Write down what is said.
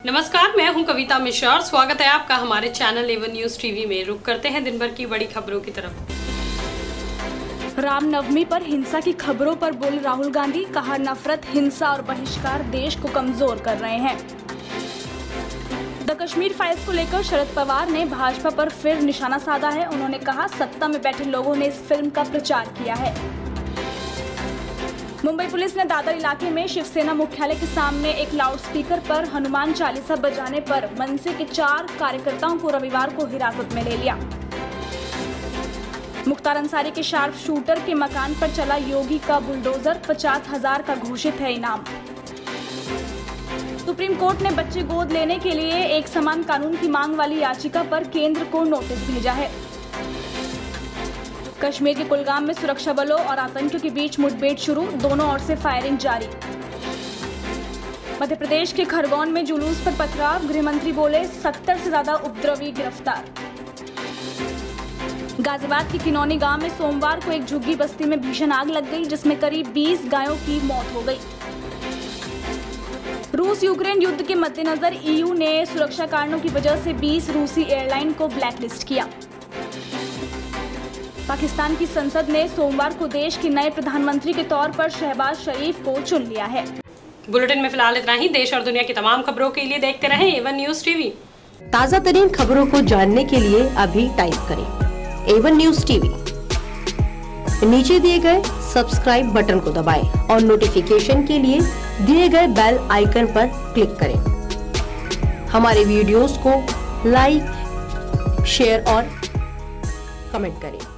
नमस्कार, मैं हूं कविता मिश्रा और स्वागत है आपका हमारे चैनल एवन न्यूज टीवी में। रुक करते हैं दिन भर की बड़ी खबरों की तरफ। रामनवमी पर हिंसा की खबरों पर बोले राहुल गांधी, कहा नफरत, हिंसा और बहिष्कार देश को कमजोर कर रहे हैं। द कश्मीर फाइल्स को लेकर शरद पवार ने भाजपा पर फिर निशाना साधा है। उन्होंने कहा, सत्ता में बैठे लोगों ने इस फिल्म का प्रचार किया है। मुंबई पुलिस ने दादर इलाके में शिवसेना मुख्यालय के सामने एक लाउडस्पीकर पर हनुमान चालीसा बजाने पर मनसे के 4 कार्यकर्ताओं को रविवार को हिरासत में ले लिया। मुख्तार अंसारी के शार्प शूटर के मकान पर चला योगी का बुलडोजर, 50,000 का घोषित है इनाम। सुप्रीम कोर्ट ने बच्चे गोद लेने के लिए एक समान कानून की मांग वाली याचिका पर केंद्र को नोटिस भेजा है। कश्मीर के कुलगाम में सुरक्षा बलों और आतंकियों के बीच मुठभेड़ शुरू, दोनों ओर से फायरिंग जारी। मध्य प्रदेश के खरगोन में जुलूस पर पथराव, गृह मंत्री बोले 70 से ज्यादा उपद्रवी गिरफ्तार। गाजियाबाद के किनौनी गांव में सोमवार को एक झुग्गी बस्ती में भीषण आग लग गई, जिसमें करीब 20 गायों की मौत हो गई। रूस यूक्रेन युद्ध के मद्देनजर ईयू ने सुरक्षा कारणों की वजह से 20 रूसी एयरलाइन को ब्लैकलिस्ट किया। पाकिस्तान की संसद ने सोमवार को देश के नए प्रधानमंत्री के तौर पर शहबाज शरीफ को चुन लिया है। बुलेटिन में फिलहाल इतना ही। देश और दुनिया की तमाम खबरों के लिए देखते रहें एवन न्यूज टीवी। ताज़ा तरीन खबरों को जानने के लिए अभी टाइप करें एवन न्यूज टीवी। नीचे दिए गए सब्सक्राइब बटन को दबाएं और नोटिफिकेशन के लिए दिए गए बेल आइकन पर क्लिक करें। हमारे वीडियोस को लाइक, शेयर और कमेंट करें।